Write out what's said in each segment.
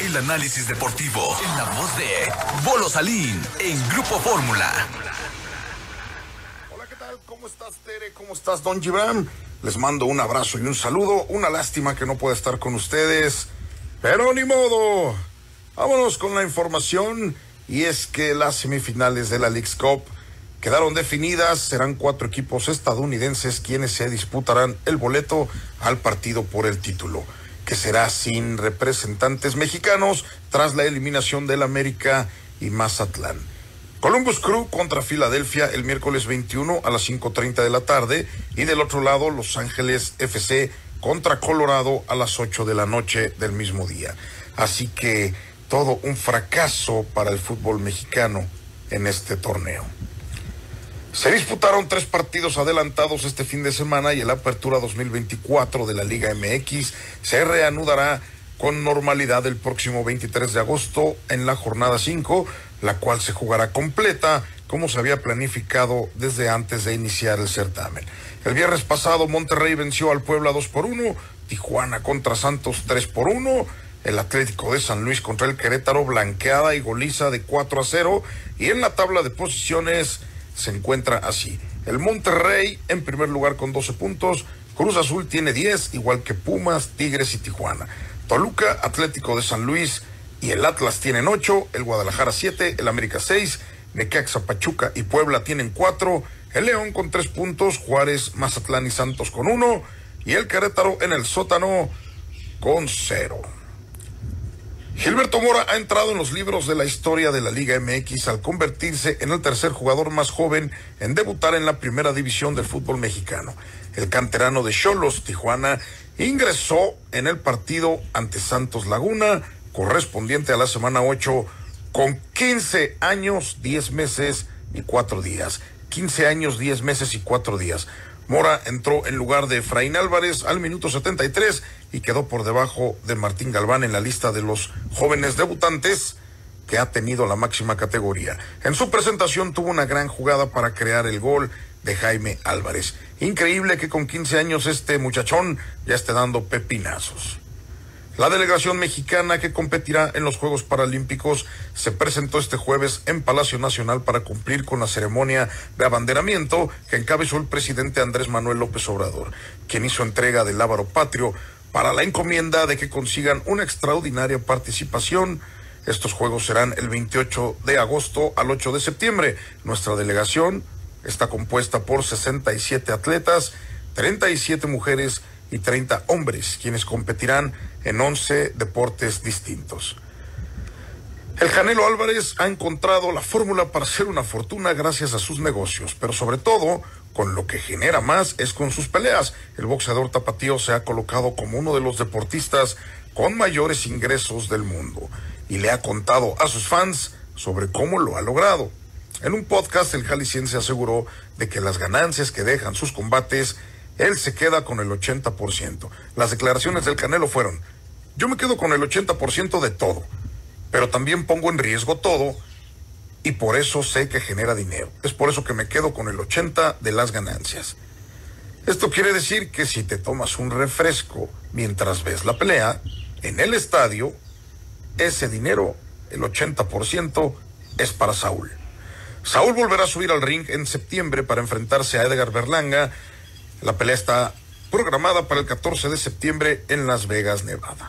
El análisis deportivo en la voz de Bolo Salín en Grupo Fórmula. Hola, ¿qué tal? ¿Cómo estás, Tere? ¿Cómo estás, Don Gibran? Les mando un abrazo y un saludo. Una lástima que no pueda estar con ustedes, pero ni modo. Vámonos con la información. Y es que las semifinales de la Leagues Cup quedaron definidas. Serán 4 equipos estadounidenses quienes se disputarán el boleto al partido por el título, que será sin representantes mexicanos tras la eliminación del América y Mazatlán. Columbus Crew contra Filadelfia el miércoles 21 a las 5:30 de la tarde, y del otro lado Los Ángeles FC contra Colorado a las 8 de la noche del mismo día. Así que todo un fracaso para el fútbol mexicano en este torneo. Se disputaron 3 partidos adelantados este fin de semana y el Apertura 2024 de la Liga MX se reanudará con normalidad el próximo 23 de agosto en la jornada 5, la cual se jugará completa como se había planificado desde antes de iniciar el certamen. El viernes pasado Monterrey venció al Puebla 2-1, Tijuana contra Santos 3-1, el Atlético de San Luis contra el Querétaro blanqueada y goliza de 4-0, y en la tabla de posiciones se encuentra así: el Monterrey en primer lugar con 12 puntos, Cruz Azul tiene 10, igual que Pumas, Tigres y Tijuana. Toluca, Atlético de San Luis y el Atlas tienen 8, el Guadalajara 7, el América 6, Necaxa, Pachuca y Puebla tienen 4, el León con 3 puntos, Juárez, Mazatlán y Santos con 1, y el Querétaro en el sótano con 0. Gilberto Mora ha entrado en los libros de la historia de la Liga MX al convertirse en el tercer jugador más joven en debutar en la primera división del fútbol mexicano. El canterano de Xolos, Tijuana, ingresó en el partido ante Santos Laguna, correspondiente a la semana 8, con 15 años, 10 meses y 4 días. 15 años, 10 meses y 4 días. Mora entró en lugar de Efraín Álvarez al minuto 73 y quedó por debajo de Martín Galván en la lista de los jóvenes debutantes que ha tenido la máxima categoría. En su presentación tuvo una gran jugada para crear el gol de Jaime Álvarez. Increíble que con 15 años este muchachón ya esté dando pepinazos. La delegación mexicana que competirá en los Juegos Paralímpicos se presentó este jueves en Palacio Nacional para cumplir con la ceremonia de abanderamiento que encabezó el presidente Andrés Manuel López Obrador, quien hizo entrega del lábaro patrio para la encomienda de que consigan una extraordinaria participación. Estos Juegos serán el 28 de agosto al 8 de septiembre. Nuestra delegación está compuesta por 67 atletas, 37 mujeres y 30 hombres, quienes competirán en 11 deportes distintos. El Canelo Álvarez ha encontrado la fórmula para hacer una fortuna gracias a sus negocios, pero sobre todo, con lo que genera más es con sus peleas. El boxeador tapatío se ha colocado como uno de los deportistas con mayores ingresos del mundo y le ha contado a sus fans sobre cómo lo ha logrado. En un podcast, el jalisciense aseguró de que las ganancias que dejan sus combates, él se queda con el 80%. Las declaraciones del Canelo fueron: yo me quedo con el 80% de todo, pero también pongo en riesgo todo y por eso sé que genera dinero. Es por eso que me quedo con el 80% de las ganancias. Esto quiere decir que si te tomas un refresco mientras ves la pelea en el estadio, ese dinero, el 80%, es para Saúl. Saúl volverá a subir al ring en septiembre para enfrentarse a Edgar Berlanga. La pelea está programada para el 14 de septiembre en Las Vegas, Nevada.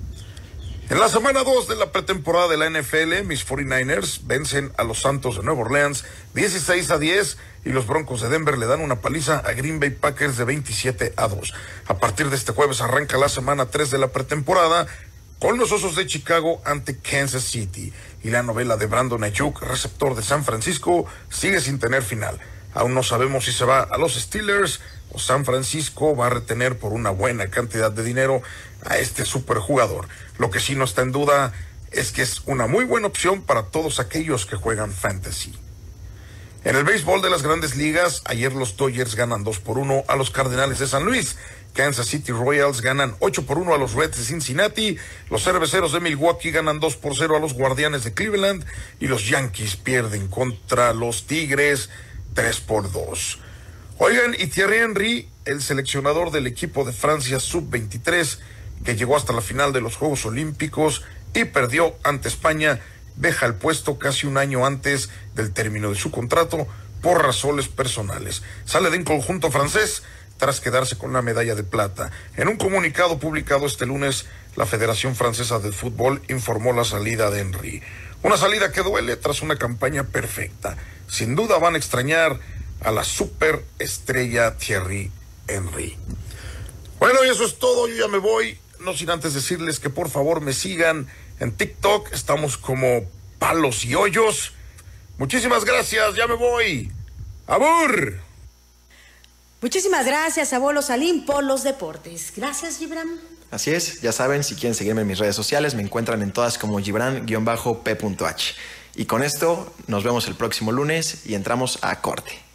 En la semana 2 de la pretemporada de la NFL, mis 49ers vencen a los Santos de Nueva Orleans 16-10 y los Broncos de Denver le dan una paliza a Green Bay Packers de 27-2. A partir de este jueves arranca la semana 3 de la pretemporada con los Osos de Chicago ante Kansas City, y la novela de Brandon Ayuk, receptor de San Francisco, sigue sin tener final. Aún no sabemos si se va a los Steelers o San Francisco va a retener por una buena cantidad de dinero a este superjugador. Lo que sí no está en duda es que es una muy buena opción para todos aquellos que juegan fantasy. En el béisbol de las Grandes Ligas, ayer los Dodgers ganan 2-1 a los Cardenales de San Luis. Kansas City Royals ganan 8-1 a los Reds de Cincinnati. Los Cerveceros de Milwaukee ganan 2-0 a los Guardianes de Cleveland. Y los Yankees pierden contra los Tigres 3-2. Oigan, y Thierry Henry, el seleccionador del equipo de Francia Sub-23, que llegó hasta la final de los Juegos Olímpicos, y perdió ante España. Deja el puesto casi un año antes del término de su contrato por razones personales. Sale del conjunto francés tras quedarse con la medalla de plata. En un comunicado publicado este lunes, la Federación Francesa de Fútbol informó la salida de Henry. Una salida que duele tras una campaña perfecta. Sin duda van a extrañar a la superestrella Thierry Henry. Bueno, y eso es todo, yo ya me voy, no sin antes decirles que por favor me sigan en TikTok, estamos como Palos y Hoyos. Muchísimas gracias, ya me voy. ¡Abur! Muchísimas gracias a Bolo Salim por los deportes. Gracias, Gibran. Así es, ya saben, si quieren seguirme en mis redes sociales, me encuentran en todas como Gibran-P.H. Y con esto, nos vemos el próximo lunes y entramos a corte.